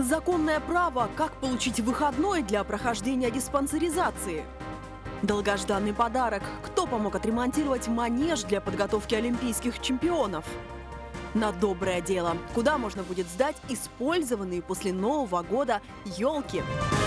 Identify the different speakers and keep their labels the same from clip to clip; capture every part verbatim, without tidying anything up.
Speaker 1: Законное право, как получить выходной для прохождения диспансеризации. Долгожданный подарок, кто помог отремонтировать манеж для подготовки олимпийских чемпионов. На доброе дело, куда можно будет сдать использованные после Нового года елки.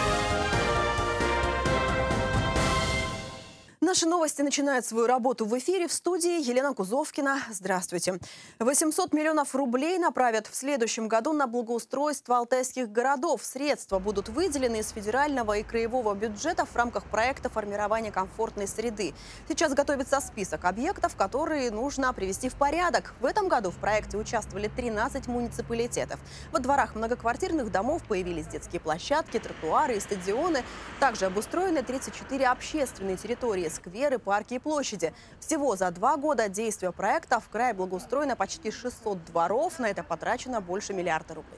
Speaker 1: Наши новости начинают свою работу в эфире. В студии Елена Кузовкина. Здравствуйте. восемьсот миллионов рублей направят в следующем году на благоустройство алтайских городов. Средства будут выделены из федерального и краевого бюджета в рамках проекта формирования комфортной среды. Сейчас готовится список объектов, которые нужно привести в порядок. В этом году в проекте участвовали тринадцать муниципалитетов. Во дворах многоквартирных домов появились детские площадки, тротуары и стадионы. Также обустроены тридцать четыре общественные территории, скверы, парки и площади. Всего за два года действия проекта в крае благоустроено почти шестьсот дворов. На это потрачено больше миллиарда рублей.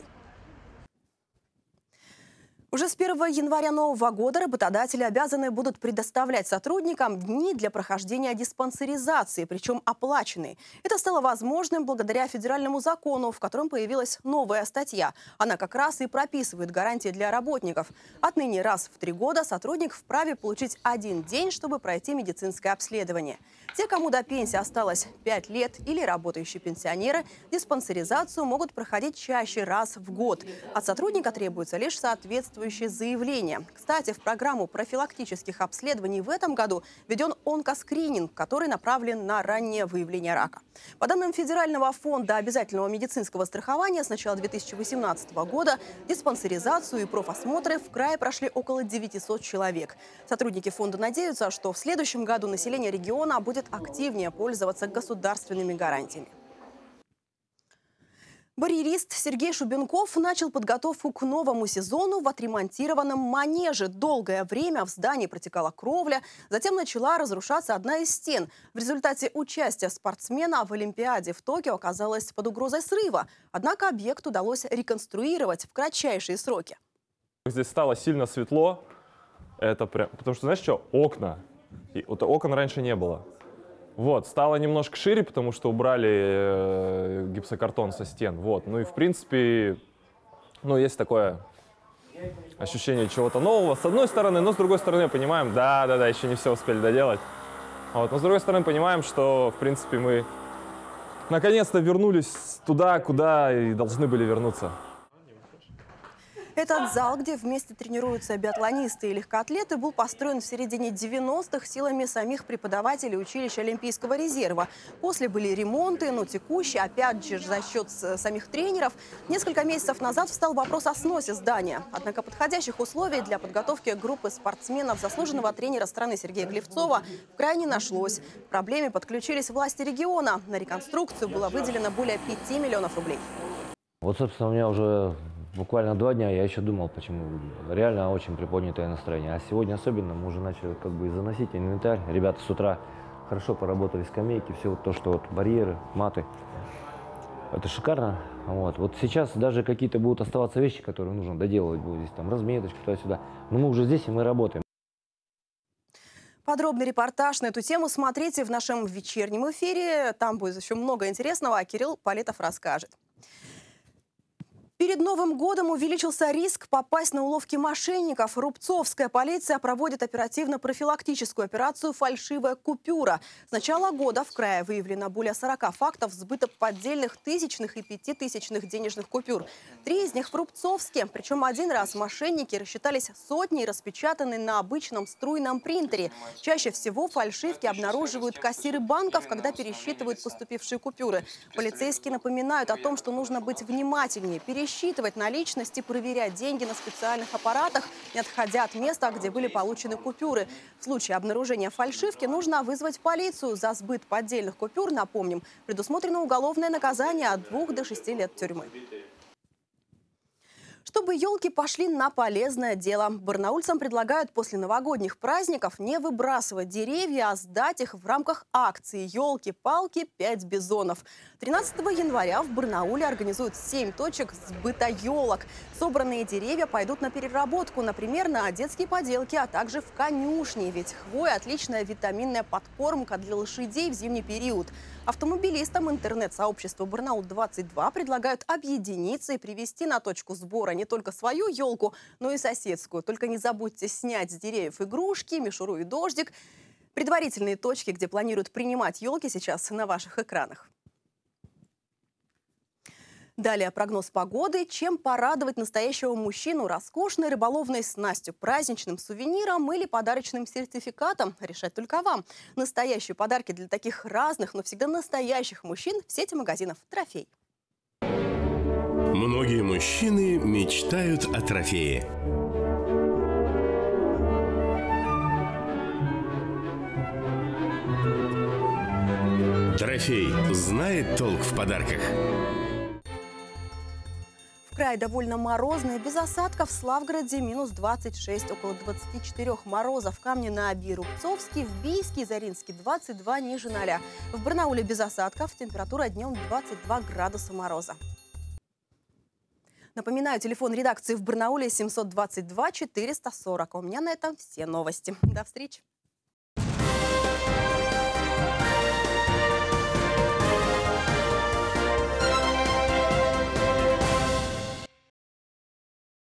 Speaker 1: Уже с первого января нового года работодатели обязаны будут предоставлять сотрудникам дни для прохождения диспансеризации, причем оплаченные. Это стало возможным благодаря федеральному закону, в котором появилась новая статья. Она как раз и прописывает гарантии для работников. Отныне раз в три года сотрудник вправе получить один день, чтобы пройти медицинское обследование. Те, кому до пенсии осталось пять лет, или работающие пенсионеры, диспансеризацию могут проходить чаще раз в год. От сотрудника требуется лишь соответствующее заявление. Кстати, в программу профилактических обследований в этом году введен онкоскрининг, который направлен на раннее выявление рака. По данным Федерального фонда обязательного медицинского страхования, с начала две тысячи восемнадцатого года диспансеризацию и профосмотры в крае прошли около девятисот человек. Сотрудники фонда надеются, что в следующем году население региона будет активнее пользоваться государственными гарантиями. Барьерист Сергей Шубенков начал подготовку к новому сезону в отремонтированном манеже. Долгое время в здании протекала кровля, затем начала разрушаться одна из стен. В результате участия спортсмена в Олимпиаде в Токио оказалось под угрозой срыва. Однако объект удалось реконструировать в кратчайшие сроки.
Speaker 2: Здесь стало сильно светло, это прям, потому что, знаешь что, окна. И вот окон раньше не было. Вот, стало немножко шире, потому что убрали э, гипсокартон со стен. Вот, ну и в принципе, ну есть такое ощущение чего-то нового. С одной стороны, но с другой стороны понимаем, да-да-да, еще не все успели доделать. Вот, но с другой стороны понимаем, что в принципе мы наконец-то вернулись туда, куда и должны были вернуться.
Speaker 1: Этот зал, где вместе тренируются биатлонисты и легкоатлеты, был построен в середине девяностых силами самих преподавателей училища Олимпийского резерва. После были ремонты, но текущие, опять же, за счет самих тренеров. Несколько месяцев назад встал вопрос о сносе здания. Однако подходящих условий для подготовки группы спортсменов заслуженного тренера страны Сергея Глевцова в крае не нашлось. К проблеме подключились власти региона. На реконструкцию было выделено более пяти миллионов рублей.
Speaker 3: Вот, собственно, у меня уже буквально два дня я еще думал, почему. Реально очень приподнятое настроение. А сегодня особенно мы уже начали как бы заносить инвентарь. Ребята с утра хорошо поработали, скамейки, все вот то, что вот барьеры, маты. Это шикарно. Вот. Вот сейчас даже какие-то будут оставаться вещи, которые нужно доделывать будет здесь, там разметочка туда-сюда. Но мы уже здесь и мы работаем.
Speaker 1: Подробный репортаж на эту тему смотрите в нашем вечернем эфире. Там будет еще много интересного, а Кирилл Полетов расскажет. Перед Новым годом увеличился риск попасть на уловки мошенников. Рубцовская полиция проводит оперативно-профилактическую операцию «Фальшивая купюра». С начала года в крае выявлено более сорока фактов сбыта поддельных тысячных и пятитысячных денежных купюр. Три из них в Рубцовске. Причем один раз мошенники рассчитались сотни, распечатанные на обычном струйном принтере. Чаще всего фальшивки обнаруживают кассиры банков, когда пересчитывают поступившие купюры. Полицейские напоминают о том, что нужно быть внимательнее, пересчитывать наличность и проверять деньги на специальных аппаратах, не отходя от места, где были получены купюры. В случае обнаружения фальшивки нужно вызвать полицию. За сбыт поддельных купюр, напомним, предусмотрено уголовное наказание от двух до шести лет тюрьмы. Чтобы елки пошли на полезное дело. Барнаульцам предлагают после новогодних праздников не выбрасывать деревья, а сдать их в рамках акции «Елки-палки. Пять бизонов». тринадцатого января в Барнауле организуют семь точек сбыта елок. Собранные деревья пойдут на переработку, например, на детские поделки, а также в конюшни. Ведь хвоя – отличная витаминная подкормка для лошадей в зимний период. Автомобилистам интернет-сообщества «Барнаул двадцать два» предлагают объединиться и привезти на точку сбора не только свою елку, но и соседскую. Только не забудьте снять с деревьев игрушки, мишуру и дождик. Предварительные точки, где планируют принимать елки, сейчас на ваших экранах. Далее прогноз погоды. Чем порадовать настоящего мужчину? Роскошной рыболовной снастью, праздничным сувениром или подарочным сертификатом? Решать только вам. Настоящие подарки для таких разных, но всегда настоящих мужчин в сети магазинов «Трофей».
Speaker 4: Многие мужчины мечтают о трофее. Трофей знает толк в подарках.
Speaker 1: В крае довольно морозно и без осадков. В Славгороде минус двадцать шесть, около двадцати четырёх мороза. В Камне на Оби, Рубцовске, в Бийске и Заринске двадцать два, ниже ноля. В Барнауле без осадков, температура днем двадцать два градуса мороза. Напоминаю, телефон редакции в Барнауле семьсот двадцать два четыреста сорок. А у меня на этом все новости. До встречи.